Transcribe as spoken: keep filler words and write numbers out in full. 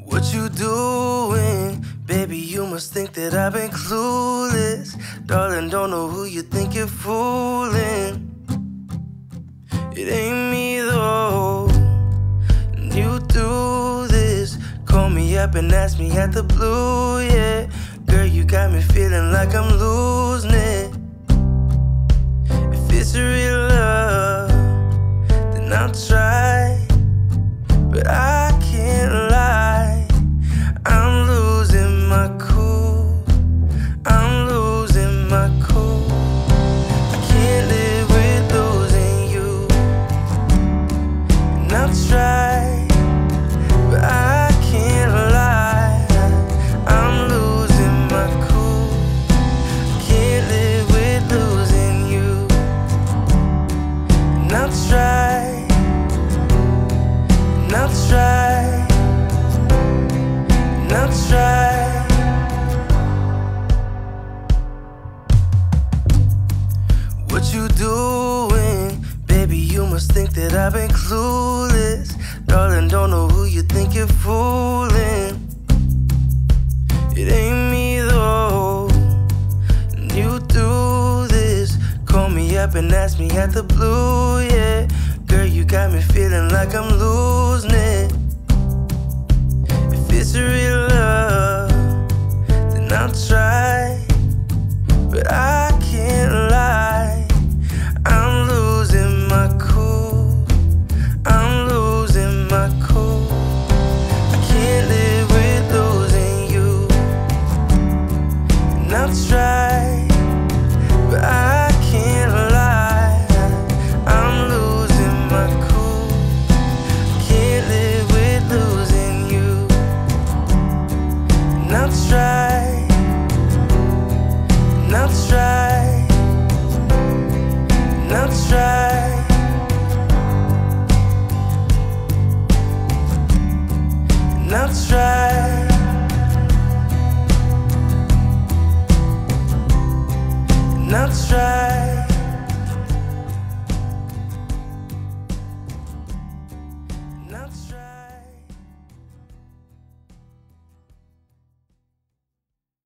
What you doing? Baby, you must think that I've been clueless. Darling, don't know who you think you're fooling. It ain't me though, and you do this. Call me up and ask me at the blue, yeah. Girl, you got me feeling like I'm losing it. If it's real love, then I'll try, but I can't lie. I'm losing my cool, I'm losing my cool. I can't live with losing you, and I'll try, but I can't lie. I'm losing my cool, I can't live with losing you, and I'll try, and I'll try, and I'll try. What you doing? Baby, you must think that I've been clueless. Darling, don't know who you think you're fooling. It ain't me though, and you do this. Call me up and ask me at the blue, yeah. Girl, you got me feeling like I'm losing it. If it's real love, then I'll try, but I can't lie. I'm losing my cool, I'm losing my cool. I can't live with losing you, and I'll try, but I can't lie. I'm losing my cool, can't live with losing you, and I'll try, and I'll try, and I'll try, and I'll try, and I'll try.